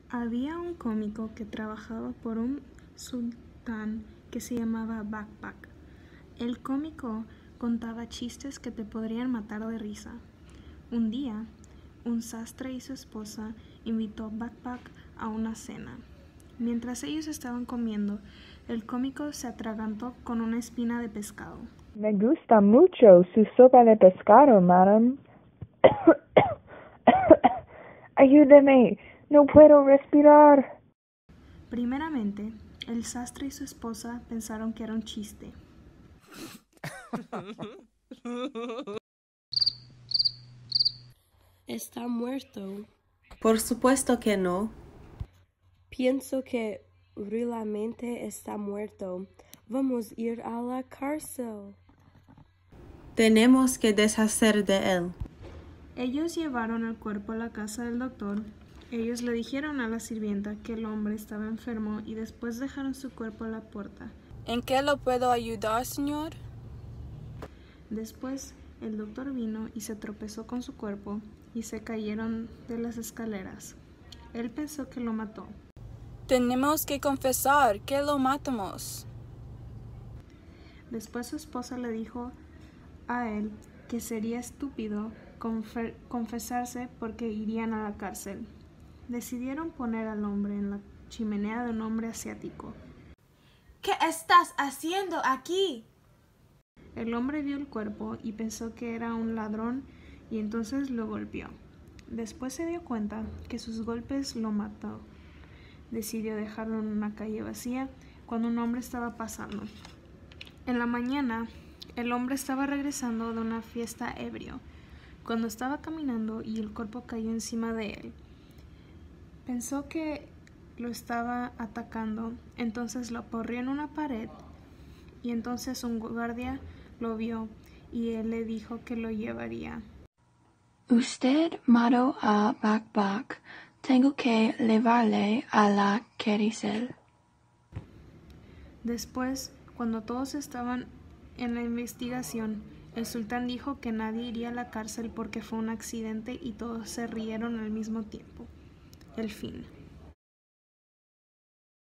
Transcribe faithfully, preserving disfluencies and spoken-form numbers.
Había un cómico que trabajaba por un sultán que se llamaba Bakbak. El cómico contaba chistes que te podrían matar de risa. Un día, un sastre y su esposa invitó a Bakbak a una cena. Mientras ellos estaban comiendo, el cómico se atragantó con una espina de pescado. Me gusta mucho su sopa de pescado, madam. Ayúdeme, no puedo respirar. Primeramente, el sastre y su esposa pensaron que era un chiste. Está muerto. Por supuesto que no. Pienso que realmente está muerto. Vamos a ir a la cárcel. Tenemos que deshacer de él. Ellos llevaron el cuerpo a la casa del doctor. Ellos le dijeron a la sirvienta que el hombre estaba enfermo y después dejaron su cuerpo a la puerta. ¿En qué lo puedo ayudar, señor? Después, el doctor vino y se tropezó con su cuerpo y se cayeron de las escaleras. Él pensó que lo mató. Tenemos que confesar que lo matamos. Después su esposa le dijo a él que sería estúpido confe- confesarse porque irían a la cárcel. Decidieron poner al hombre en la chimenea de un hombre asiático. ¿Qué estás haciendo aquí? El hombre vio el cuerpo y pensó que era un ladrón y entonces lo golpeó. Después se dio cuenta que sus golpes lo mató. Decidió dejarlo en una calle vacía cuando un hombre estaba pasando. En la mañana, el hombre estaba regresando de una fiesta ebrio, cuando estaba caminando y el cuerpo cayó encima de él. Pensó que lo estaba atacando, entonces lo aporreó en una pared y entonces un guardia lo vio y él le dijo que lo llevaría. Usted mató a Bakbak. Tengo que llevarle a la cárcel. Después, cuando todos estaban en la investigación, el sultán dijo que nadie iría a la cárcel porque fue un accidente y todos se rieron al mismo tiempo. El fin.